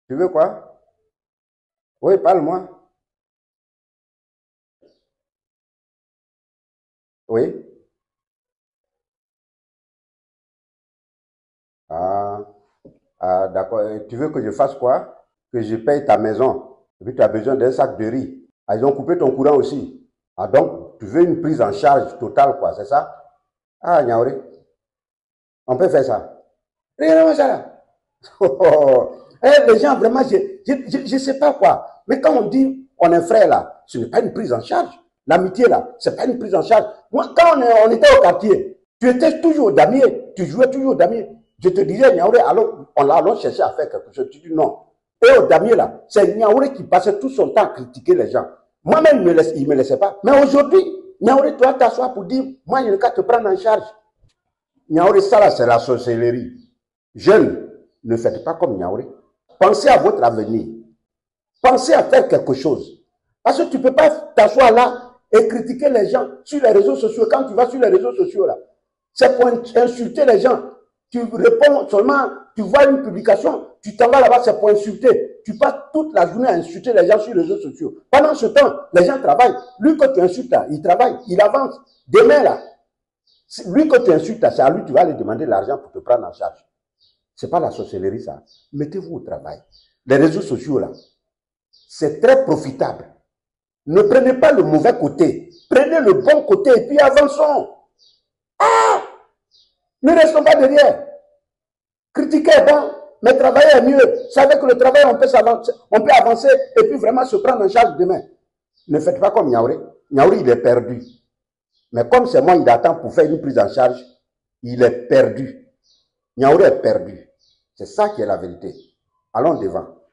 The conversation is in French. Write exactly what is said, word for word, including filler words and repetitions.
Tu veux quoi? Oui, parle-moi. Oui. Ah, ah, d'accord. Et tu veux que je fasse quoi? Que je paye ta maison. Et puis tu as besoin d'un sac de riz. Ah, ils ont coupé ton courant aussi. Ah, donc, tu veux une prise en charge totale, quoi, c'est ça? Ah, Niaouri, on peut faire ça. Regarde-moi ça là. Oh, oh, oh. Eh, les gens, vraiment, je ne sais pas quoi. Mais quand on dit on est frère là, ce n'est pas une prise en charge. L'amitié là, ce n'est pas une prise en charge. Moi, quand on, est, on était au quartier, tu étais toujours au damier, tu jouais toujours au damier. Je te disais, Niaouré, alors on allons chercher à faire quelque chose. Tu dis non. Et au damier là, c'est Niaouré qui passait tout son temps à critiquer les gens. Moi-même, il ne me laissait pas. Mais aujourd'hui, Niaouré, tu vas t'asseoir pour dire, moi, je n'ai qu'à te prendre en charge. Niaouré, ça là, c'est la sorcellerie. Jeunes, ne faites pas comme Niaouré. Pensez à votre avenir. Pensez à faire quelque chose. Parce que tu ne peux pas t'asseoir là et critiquer les gens sur les réseaux sociaux. Quand tu vas sur les réseaux sociaux là, c'est pour insulter les gens. Tu réponds seulement, tu vois une publication, tu t'en vas là-bas, c'est pour insulter. Tu passes toute la journée à insulter les gens sur les réseaux sociaux. Pendant ce temps, les gens travaillent. Lui que tu insultes là, il travaille, il avance. Demain là, lui que tu insultes là, c'est à lui que tu vas aller demander l'argent pour te prendre en charge. Ce n'est pas la sorcellerie ça. Mettez-vous au travail. Les réseaux sociaux là, c'est très profitable. Ne prenez pas le mauvais côté. Prenez le bon côté et puis avançons. Ah! Ne restons pas derrière. Critiquer est bon, mais travailler est mieux. C'est avec le travail on peut s'avancer, on peut avancer et puis vraiment se prendre en charge demain. Ne faites pas comme Niaouré. Niaouré, il est perdu. Mais comme c'est moi, il attend pour faire une prise en charge, il est perdu. Niaouré est perdu. C'est ça qui est la vérité. Allons devant.